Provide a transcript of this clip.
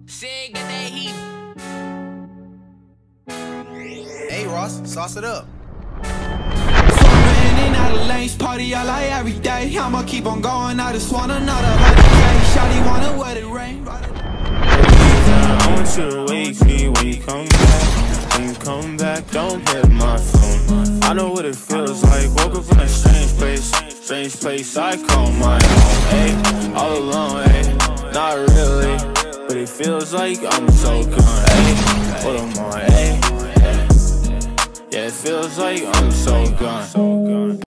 Shit, get that heat. Hey Ross, sauce it up. In and out of lanes, party all like every day. I'ma keep on going, I just want another like day. Shawty wanna wet it rain. I want you to wake me when you come back. When you come back, don't hit my phone. I know what it feels like, woke up in a strange place I call my home, ayy. All alone, ayy, not really, but it feels like I'm so gone, ayy. What am I, ayy? Yeah, it feels like I'm so gone.